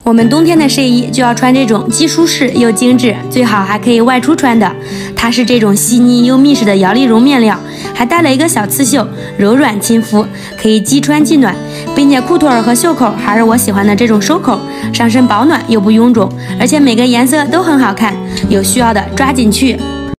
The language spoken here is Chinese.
我们冬天的睡衣就要穿这种既舒适又精致，最好还可以外出穿的。它是这种细腻又密实的摇粒绒面料，还带了一个小刺绣，柔软亲肤，可以既穿既暖，并且裤腿和袖口还是我喜欢的这种收口，上身保暖又不臃肿，而且每个颜色都很好看，有需要的抓紧去。